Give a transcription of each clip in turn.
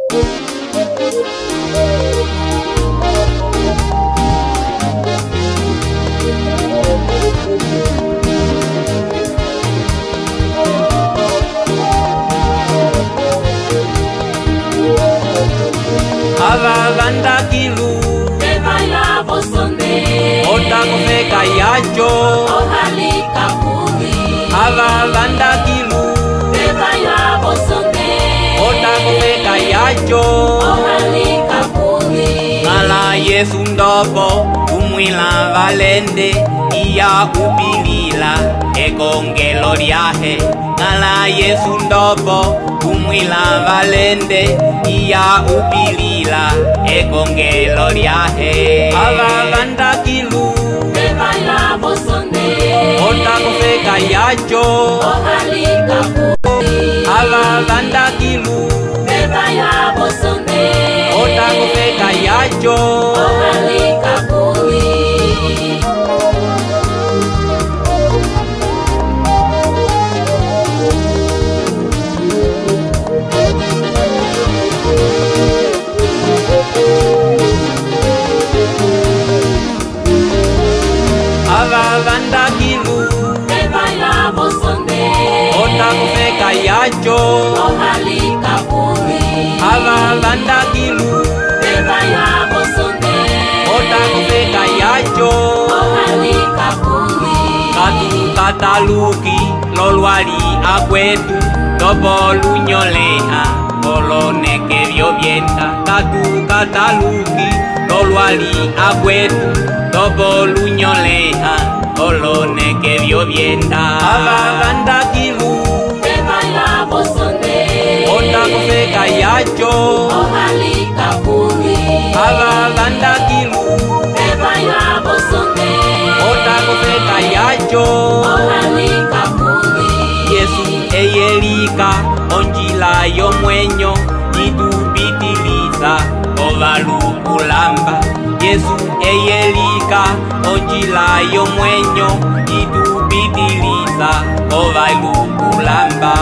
Avavanda kilu te baila bosonde ota kofeka yacho ohalika kuri Avavanda kilu te baila bosonde ota kofeka yacho ohalika kuri Ngala Yesu ndopo umwila valende iya upilila ekongelo lyahe Ngala Yesu ndopo umwila valende iya upilila ekongelo lyahe Avavanda kilu te baila bosonde ota kofeka yacho ohalika kuri Avavanda kilu te baila bosonde ota kofeka yacho ohalika kuri Avavanda kilu te baila bosonde ota kofeka yacho ohalika kuri Avavanda kilu te baila bosonde ota kofeka yacho ohalika kuri Katu kataluki lolwali akwetu Topo lunyoleha oloneke vyovienta Katu kataluki lolwali akwetu Topo lunyoleha oloneke vyovienta Avavanda kilu te baila bosonde ota kofeka yacho ohalika kuri Avavanda kilu te baila bosonde ota kofeka yacho ohalika kuri Yesu eyelika onjila yomwenyo itupitiliza ovalukulamba Yesu eyelika onjila yomwenyo itupitiliza ovalukulamba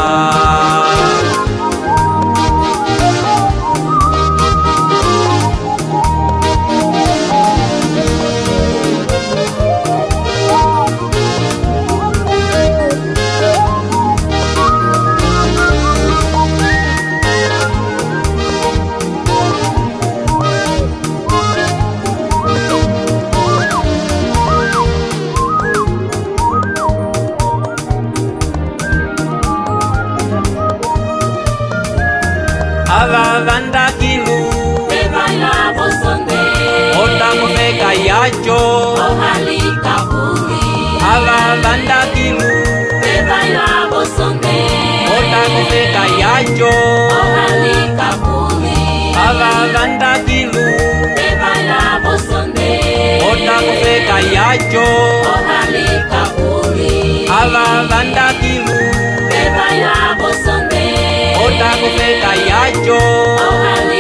Avavanda kilu te baila bosonde ota kofeka yacho ohalika kuri Avavanda kilu te baila bosonde ota kofeka yacho ohalika kuri Avavanda kilu te baila bosonde ota kofeka yacho ohalika kuri Avavanda kilu te baila bosonde ota kofeka yacho ohalika